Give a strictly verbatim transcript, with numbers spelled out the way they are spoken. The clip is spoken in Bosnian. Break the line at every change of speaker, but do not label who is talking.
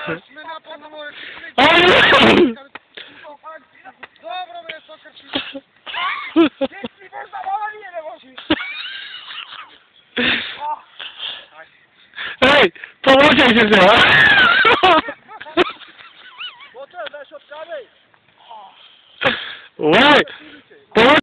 me napadno moje krčnik. Dobro me to krčnik. Gdje si možda malo nije ne voziš?
Ej, pomoćajte se, a?
Motor, daš od kabej.
Oj,